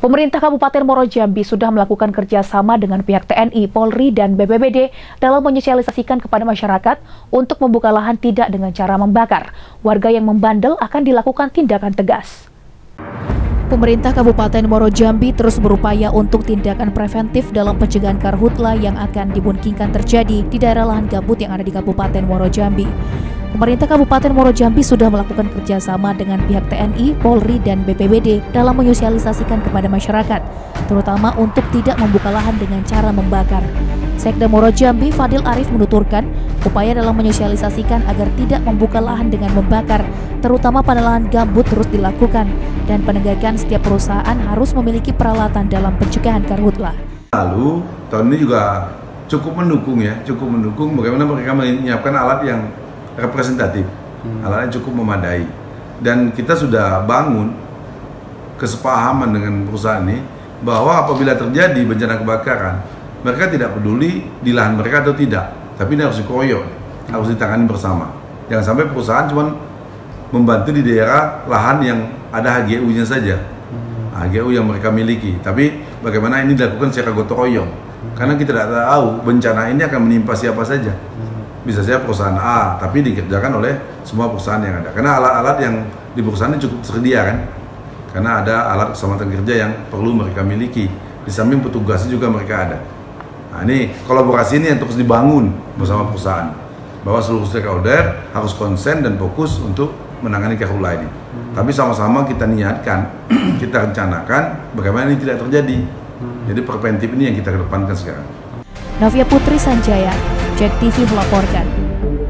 Pemerintah Kabupaten Muaro Jambi sudah melakukan kerjasama dengan pihak TNI, Polri, dan BPBD dalam menyosialisasikan kepada masyarakat untuk membuka lahan tidak dengan cara membakar. Warga yang membandel akan dilakukan tindakan tegas. Pemerintah Kabupaten Muaro Jambi terus berupaya untuk tindakan preventif dalam pencegahan karhutla yang akan dimungkinkan terjadi di daerah lahan gambut yang ada di Kabupaten Muaro Jambi. Pemerintah Kabupaten Muaro Jambi sudah melakukan kerjasama dengan pihak TNI, Polri, dan BPBD dalam menyosialisasikan kepada masyarakat, terutama untuk tidak membuka lahan dengan cara membakar. Sekda Muaro Jambi, Fadil Arif menuturkan, upaya dalam menyosialisasikan agar tidak membuka lahan dengan membakar, terutama pada lahan gambut terus dilakukan, dan penegakan setiap perusahaan harus memiliki peralatan dalam pencegahan karhutla. Lalu, tahun ini juga cukup mendukung bagaimana mereka menyiapkan alat yang representatif, alatnya cukup memadai, dan kita sudah bangun kesepahaman dengan perusahaan ini bahwa apabila terjadi bencana kebakaran, mereka tidak peduli di lahan mereka atau tidak, tapi ini harus dikeroyok, harus ditangani bersama. Jangan sampai perusahaan cuma membantu di daerah lahan yang ada HGU-nya saja, HGU yang mereka miliki, tapi bagaimana ini dilakukan secara gotong royong, karena kita tidak tahu bencana ini akan menimpa siapa saja. Bisa saja perusahaan A, tapi dikerjakan oleh semua perusahaan yang ada. Karena alat-alat yang di perusahaan ini cukup tersedia kan, karena ada alat keselamatan kerja yang perlu mereka miliki. Di samping petugasnya juga mereka ada. Nah ini kolaborasi ini yang terus dibangun bersama perusahaan, bahwa seluruh stakeholder harus konsen dan fokus untuk menangani karhutla ini. Tapi sama-sama kita niatkan, kita rencanakan bagaimana ini tidak terjadi. Jadi preventif ini yang kita kedepankan sekarang. Novia Putri Sanjaya, JEK TV melaporkan.